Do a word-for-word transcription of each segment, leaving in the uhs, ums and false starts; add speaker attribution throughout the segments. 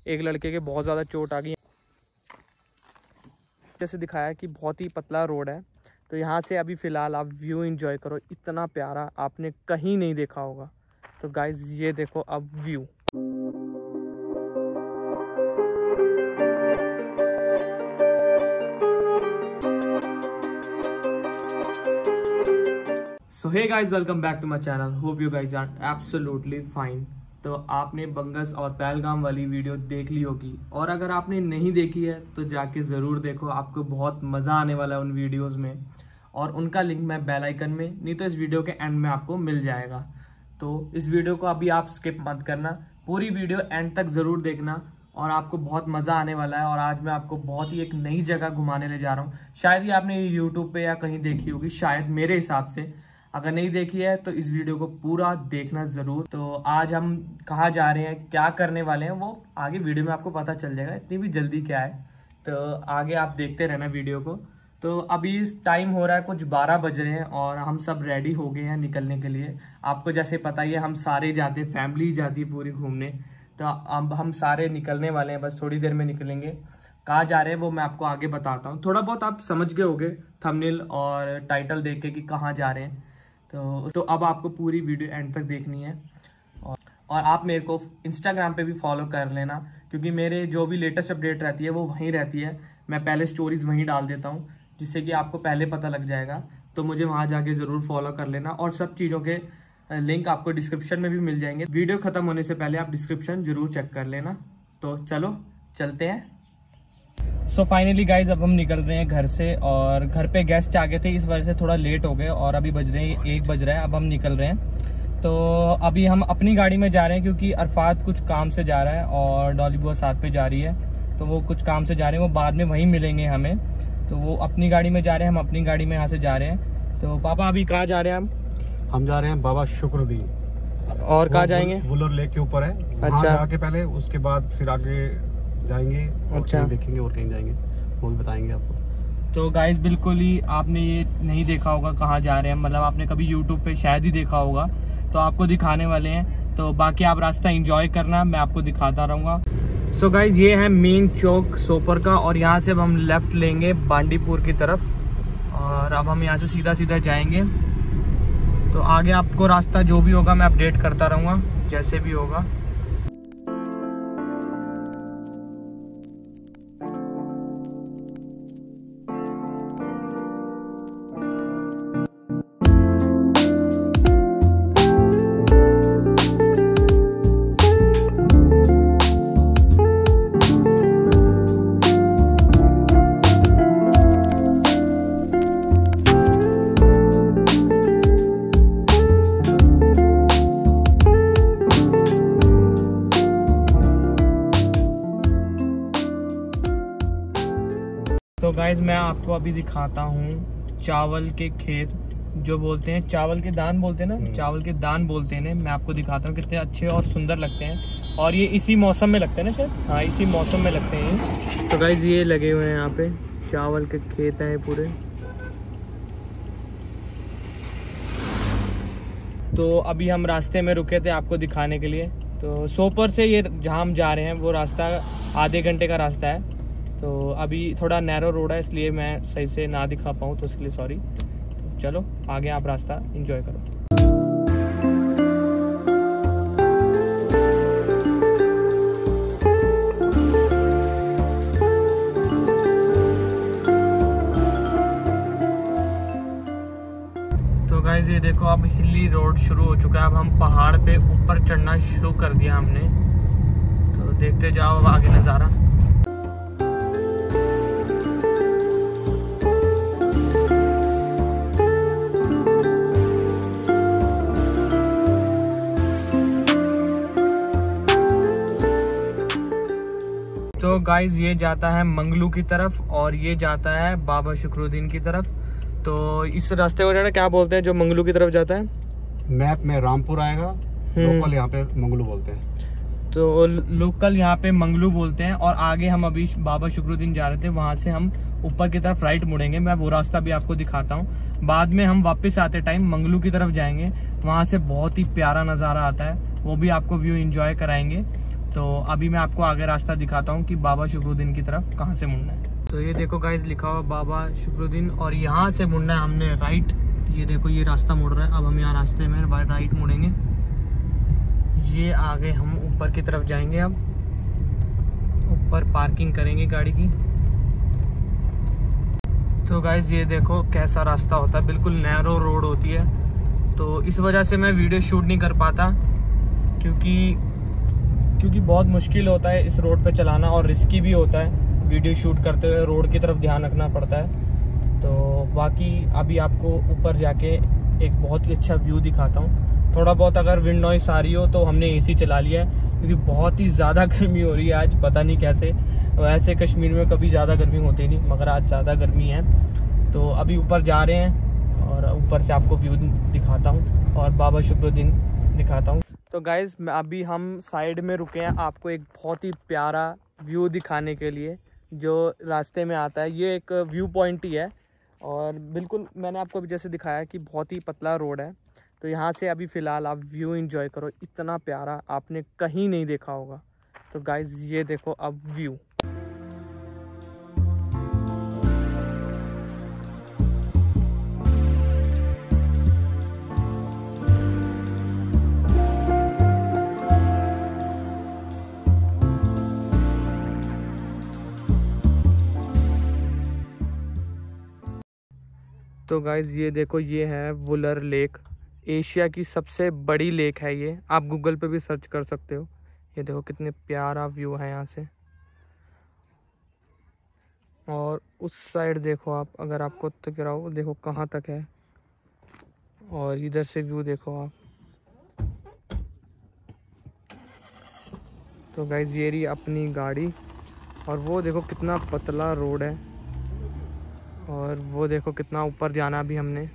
Speaker 1: एक लड़के के बहुत ज़्यादा चोट आ गई। जैसे दिखाया कि बहुत ही पतला रोड है, तो यहाँ से अभी फ़िलहाल आप व्यू एंजॉय करो, इतना प्यारा आपने कहीं नहीं देखा होगा। तो गाइस ये देखो अब view. So hey guys, welcome back to my channel. Hope you guys are absolutely fine. तो आपने बंगस और पहलगाम वाली वीडियो देख ली होगी, और अगर आपने नहीं देखी है तो जाके ज़रूर देखो, आपको बहुत मज़ा आने वाला है उन वीडियोस में। और उनका लिंक मैं बेल आइकन में, नहीं तो इस वीडियो के एंड में आपको मिल जाएगा। तो इस वीडियो को अभी आप स्किप मत करना, पूरी वीडियो एंड तक ज़रूर देखना और आपको बहुत मज़ा आने वाला है। और आज मैं आपको बहुत ही एक नई जगह घुमाने ले जा रहा हूँ। शायद ही आपने यूट्यूब पे या कहीं देखी होगी, शायद मेरे हिसाब से। अगर नहीं देखी है तो इस वीडियो को पूरा देखना ज़रूर। तो आज हम कहाँ जा रहे हैं, क्या करने वाले हैं, वो आगे वीडियो में आपको पता चल जाएगा, इतनी भी जल्दी क्या है। तो आगे आप देखते रहना वीडियो को। तो अभी टाइम हो रहा है कुछ बारह बज रहे हैं और हम सब रेडी हो गए हैं निकलने के लिए। आपको जैसे पता ही है हम सारे जाते हैं, फैमिली जाती है पूरी घूमने। तो अब हम सारे निकलने वाले हैं, बस थोड़ी देर में निकलेंगे। कहाँ जा रहे हैं वो मैं आपको आगे बताता हूँ। थोड़ा बहुत आप समझ गए होंगे थंबनेल और टाइटल देख के कि कहाँ जा रहे हैं। तो तो अब आपको पूरी वीडियो एंड तक देखनी है। और और आप मेरे को इंस्टाग्राम पे भी फॉलो कर लेना, क्योंकि मेरे जो भी लेटेस्ट अपडेट रहती है वो वहीं रहती है। मैं पहले स्टोरीज़ वहीं डाल देता हूँ, जिससे कि आपको पहले पता लग जाएगा। तो मुझे वहाँ जाके ज़रूर फॉलो कर लेना। और सब चीज़ों के लिंक आपको डिस्क्रिप्शन में भी मिल जाएंगे। वीडियो ख़त्म होने से पहले आप डिस्क्रिप्शन ज़रूर चेक कर लेना। तो चलो चलते हैं। सो फाइनली गाइज अब हम निकल रहे हैं घर से, और घर पे गेस्ट आ गए थे, इस वजह से थोड़ा लेट हो गए और अभी बज रहे हैं एक बज रहा है। अब हम निकल रहे हैं। तो अभी हम अपनी गाड़ी में जा रहे हैं, क्योंकि अरफात कुछ काम से जा रहा है और डॉली बुआ साथ पे जा रही है। तो वो कुछ काम से जा रहे हैं, वो बाद में वहीं मिलेंगे हमें। तो वो अपनी गाड़ी में जा रहे हैं, हम अपनी गाड़ी में यहाँ से जा रहे हैं। तो पापा अभी कहाँ जा रहे हैं हम?
Speaker 2: हम जा रहे हैं बाबा शुक्रदीन।
Speaker 1: और कहाँ जाएंगे?
Speaker 2: वुलर लेक के ऊपर है। अच्छा, जाके पहले उसके बाद फिर आगे जाएंगे। अच्छा, देखेंगे और कहीं जाएंगे, वो भी बताएंगे आपको।
Speaker 1: तो गाइस बिल्कुल ही आपने ये नहीं देखा होगा कहाँ जा रहे हैं, मतलब आपने कभी यूट्यूब पे शायद ही देखा होगा, तो आपको दिखाने वाले हैं। तो बाकी आप रास्ता एंजॉय करना, मैं आपको दिखाता रहूँगा। सो गाइस ये है मेन चौक सोपर का, और यहाँ से अब हम लेफ्ट लेंगे बांडीपुर की तरफ, और अब हम यहाँ से सीधा सीधा जाएंगे। तो आगे आपको रास्ता जो भी होगा मैं अपडेट करता रहूँगा जैसे भी होगा। तो गाइज मैं आपको अभी दिखाता हूँ चावल के खेत, जो बोलते हैं चावल के दान बोलते हैं ना, चावल के दान बोलते हैं। मैं आपको दिखाता हूँ कितने अच्छे और सुंदर लगते हैं, और ये इसी मौसम में लगते हैं ना शायद, हाँ इसी मौसम में लगते हैं। तो गाइज ये लगे हुए हैं यहाँ पे चावल के खेत हैं पूरे। तो अभी हम रास्ते में रुके थे आपको दिखाने के लिए। तो सोपर से ये जहाँ हम जा रहे हैं वो रास्ता आधे घंटे का रास्ता है। तो अभी थोड़ा नैरो रोड है, इसलिए मैं सही से ना दिखा पाऊँ, तो इसके लिए सॉरी। तो चलो आगे आप रास्ता एंजॉय करो। तो गाइस ये देखो अब हिली रोड शुरू हो चुका है। अब हम पहाड़ पे ऊपर चढ़ना शुरू कर दिया हमने। तो देखते जाओ अब आगे नज़ारा। तो गाइज ये जाता है मंगलू की तरफ, और ये जाता है बाबा शुक्रुद्दीन की तरफ। तो इस रास्ते को ना क्या बोलते हैं जो मंगलू की तरफ जाता है?
Speaker 2: मैप में रामपुर आएगा, लोकल यहाँ पे मंगलू बोलते हैं।
Speaker 1: तो लोकल यहाँ पे मंगलू बोलते हैं। और आगे हम अभी बाबा शुक्रुद्दीन जा रहे थे, वहाँ से हम ऊपर की तरफ राइट मुड़ेंगे। मैं वो रास्ता भी आपको दिखाता हूँ। बाद में हम वापस आते टाइम मंगलू की तरफ जाएंगे, वहाँ से बहुत ही प्यारा नज़ारा आता है, वो भी आपको व्यू एंजॉय कराएंगे। तो अभी मैं आपको आगे रास्ता दिखाता हूँ कि बाबा शुक्रुद्दीन की तरफ कहाँ से मुड़ना है। तो ये देखो गाइस लिखा हुआ बाबा शुक्रुद्दीन और यहाँ से मुड़ना है हमने राइट। ये देखो ये रास्ता मुड़ रहा है। अब हम यहाँ रास्ते में राइट मुड़ेंगे। ये आगे हम ऊपर की तरफ जाएंगे। अब ऊपर पार्किंग करेंगे गाड़ी की। तो गाइस ये देखो कैसा रास्ता होता है, बिल्कुल नैरो रोड होती है। तो इस वजह से मैं वीडियो शूट नहीं कर पाता क्योंकि क्योंकि बहुत मुश्किल होता है इस रोड पे चलाना और रिस्की भी होता है। वीडियो शूट करते हुए रोड की तरफ ध्यान रखना पड़ता है। तो बाकी अभी आपको ऊपर जाके एक बहुत ही अच्छा व्यू दिखाता हूँ। थोड़ा बहुत अगर विंड नॉइस आ रही हो तो हमने एसी चला लिया है क्योंकि बहुत ही ज़्यादा गर्मी हो रही है आज, पता नहीं कैसे। वैसे कश्मीर में कभी ज़्यादा गर्मी होती नहीं, मगर आज ज़्यादा गर्मी है। तो अभी ऊपर जा रहे हैं और ऊपर से आपको व्यू दिखाता हूँ और बाबा शुक्रुद्दीन दिखाता हूँ। तो गाइज़ अभी हम साइड में रुके हैं आपको एक बहुत ही प्यारा व्यू दिखाने के लिए जो रास्ते में आता है। ये एक व्यू पॉइंट ही है और बिल्कुल मैंने आपको अभी जैसे दिखाया कि बहुत ही पतला रोड है। तो यहाँ से अभी फ़िलहाल आप व्यू एंजॉय करो, इतना प्यारा आपने कहीं नहीं देखा होगा। तो गाइज़ ये देखो अब व्यू। तो गाइज़ ये देखो ये है वुलर लेक, एशिया की सबसे बड़ी लेक है ये। आप गूगल पे भी सर्च कर सकते हो। ये देखो कितने प्यारा व्यू है यहाँ से। और उस साइड देखो आप, अगर आपको तक रहो देखो कहाँ तक है। और इधर से व्यू देखो आप। तो गाइज़ ये रही अपनी गाड़ी और वो देखो कितना पतला रोड है और वो देखो कितना ऊपर जाना भी हमने।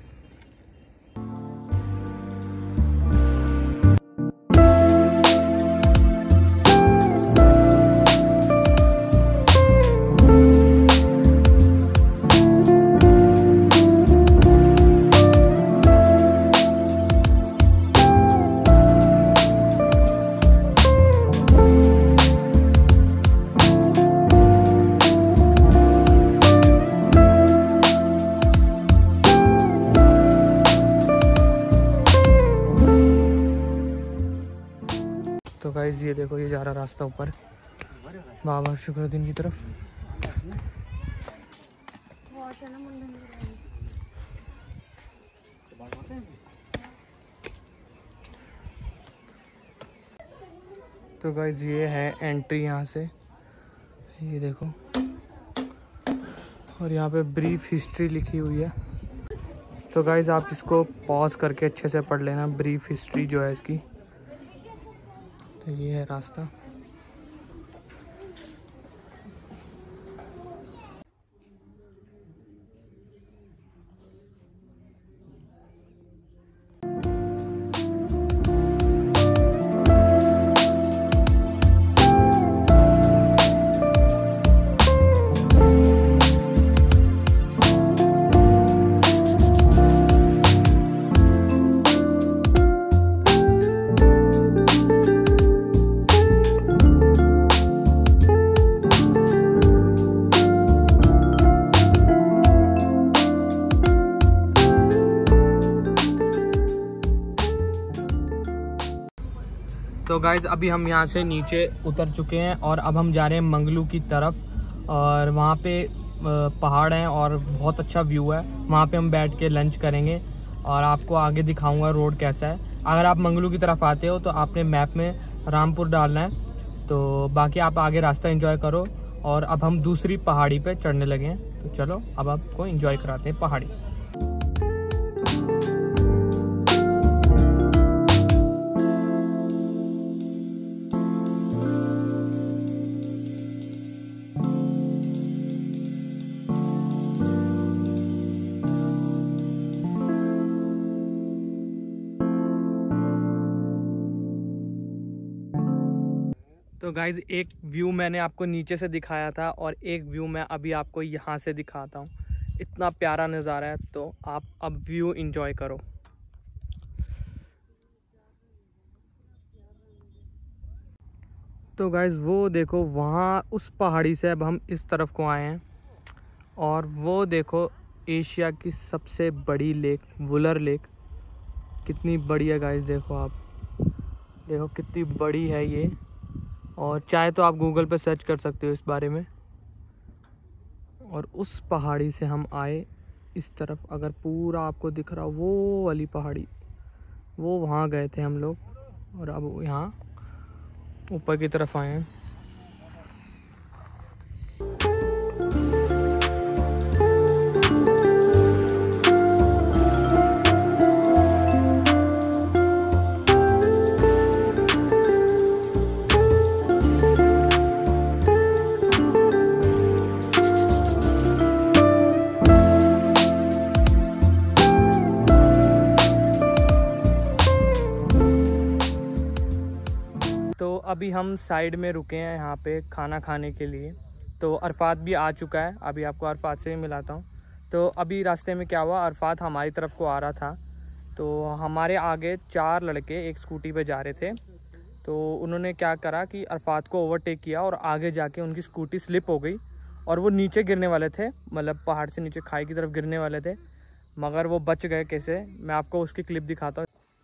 Speaker 1: तो गाइज़ ये देखो ये जा रहा रास्ता ऊपर बाबा शुक्रुद्दीन की तरफ। तो गाइज़ ये है एंट्री यहाँ से, ये देखो। और यहाँ पे ब्रीफ हिस्ट्री लिखी हुई है। तो गाइज़ आप इसको पॉज करके अच्छे से पढ़ लेना, ब्रीफ हिस्ट्री जो है इसकी। तो ये है रास्ता। तो गाइज़ अभी हम यहाँ से नीचे उतर चुके हैं और अब हम जा रहे हैं मंगलू की तरफ। और वहाँ पे पहाड़ हैं और बहुत अच्छा व्यू है। वहाँ पे हम बैठ के लंच करेंगे और आपको आगे दिखाऊंगा रोड कैसा है। अगर आप मंगलू की तरफ आते हो तो आपने मैप में रामपुर डालना है। तो बाकी आप आगे रास्ता एंजॉय करो। और अब हम दूसरी पहाड़ी पे चढ़ने लगे हैं। तो चलो अब आपको एंजॉय कराते हैं पहाड़ी। तो गाइज़ एक व्यू मैंने आपको नीचे से दिखाया था और एक व्यू मैं अभी आपको यहाँ से दिखाता हूँ। इतना प्यारा नज़ारा है। तो आप अब व्यू एंजॉय करो। तो गाइज़ वो देखो वहाँ उस पहाड़ी से अब हम इस तरफ को आए हैं और वो देखो एशिया की सबसे बड़ी लेक वुलर लेक कितनी बड़ी है गाइज़। देखो आप देखो कितनी बड़ी है ये, और चाहे तो आप गूगल पे सर्च कर सकते हो इस बारे में। और उस पहाड़ी से हम आए इस तरफ, अगर पूरा आपको दिख रहा वो वाली पहाड़ी, वो वहाँ गए थे हम लोग और अब यहाँ ऊपर की तरफ आए हैं। तो अभी हम साइड में रुके हैं यहाँ पे खाना खाने के लिए। तो अरफात भी आ चुका है, अभी आपको अरफात से भी मिलाता हूँ। तो अभी रास्ते में क्या हुआ, अरफात हमारी तरफ को आ रहा था, तो हमारे आगे चार लड़के एक स्कूटी पे जा रहे थे। तो उन्होंने क्या करा कि अरफात को ओवरटेक किया और आगे जाके उनकी स्कूटी स्लिप हो गई और वो नीचे गिरने वाले थे, मतलब पहाड़ से नीचे खाई की तरफ गिरने वाले थे, मगर वो बच गए कैसे, मैं आपको उसकी क्लिप दिखाता हूँ।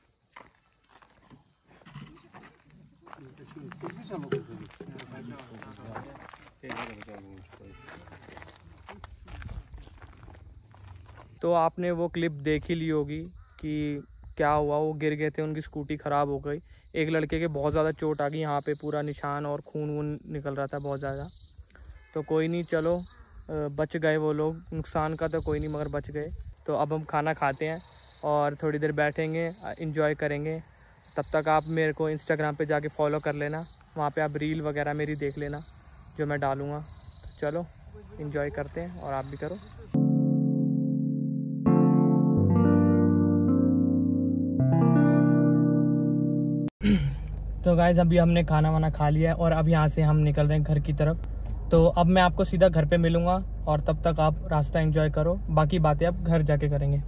Speaker 1: तो आपने वो क्लिप देख ही ली होगी कि क्या हुआ, वो गिर गए थे, उनकी स्कूटी ख़राब हो गई। एक लड़के के बहुत ज़्यादा चोट आ गई, यहाँ पे पूरा निशान और खून वून निकल रहा था बहुत ज़्यादा। तो कोई नहीं, चलो बच गए वो लोग, नुकसान का तो कोई नहीं मगर बच गए। तो अब हम खाना खाते हैं और थोड़ी देर बैठेंगे, इंजॉय करेंगे। तब तक आप मेरे को इंस्टाग्राम पे जाके फॉलो कर लेना, वहाँ पे आप रील वगैरह मेरी देख लेना जो मैं डालूँगा। तो चलो इंजॉय करते हैं और आप भी करो। तो गाइज़ अभी हमने खाना वाना खा लिया है और अब यहाँ से हम निकल रहे हैं घर की तरफ। तो अब मैं आपको सीधा घर पे मिलूँगा और तब तक आप रास्ता एंजॉय करो, बाकी बातें अब घर जाके करेंगे।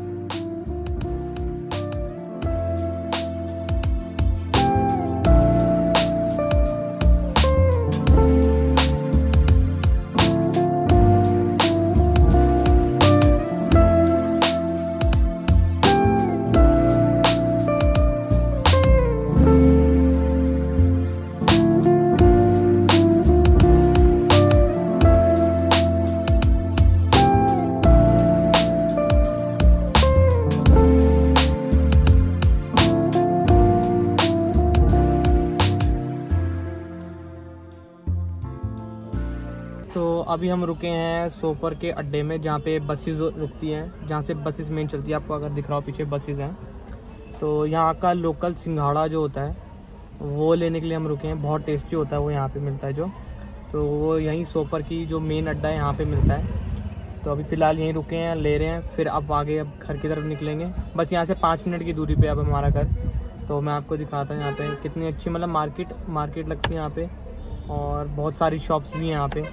Speaker 1: तो अभी हम रुके हैं सोपर के अड्डे में, जहाँ पे बसेस रुकती हैं, जहाँ से बसेस मेन चलती है। आपको अगर दिख रहा हो पीछे बसेस हैं। तो यहाँ का लोकल सिंघाड़ा जो होता है वो लेने के लिए हम रुके हैं, बहुत टेस्टी होता है वो, यहाँ पे मिलता है जो। तो वो यहीं सोपर की जो मेन अड्डा है यहाँ पे मिलता है। तो अभी फ़िलहाल यहीं रुके हैं, ले रहे हैं, फिर अब आगे अब घर की तरफ निकलेंगे। बस यहाँ से पाँच मिनट की दूरी पे अब हमारा घर। तो मैं आपको दिखाता हूँ यहाँ पे कितनी अच्छी मतलब मार्केट मार्केट लगती है यहाँ पे, और बहुत सारी शॉप्स भी हैं यहाँ पे।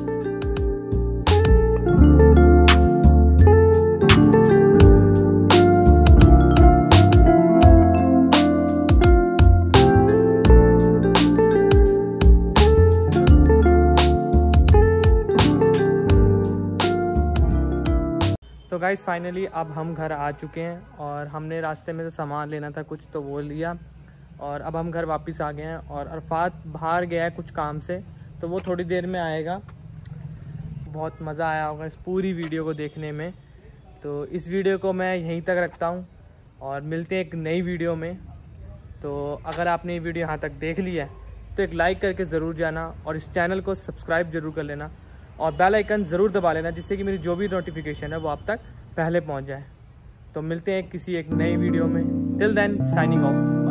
Speaker 1: तो गाइज़ फाइनली अब हम घर आ चुके हैं और हमने रास्ते में से सामान लेना था कुछ, तो वो लिया और अब हम घर वापस आ गए हैं। और अरफात बाहर गया है कुछ काम से, तो वो थोड़ी देर में आएगा। बहुत मज़ा आया होगा इस पूरी वीडियो को देखने में। तो इस वीडियो को मैं यहीं तक रखता हूँ और मिलते हैं एक नई वीडियो में। तो अगर आपने ये वीडियो यहाँ तक देख लिया है तो एक लाइक करके ज़रूर जाना और इस चैनल को सब्सक्राइब ज़रूर कर लेना और बेल आइकन ज़रूर दबा लेना, जिससे कि मेरी जो भी नोटिफिकेशन है वो आप तक पहले पहुँच जाए। तो मिलते हैं किसी एक नई वीडियो में। Till then signing of.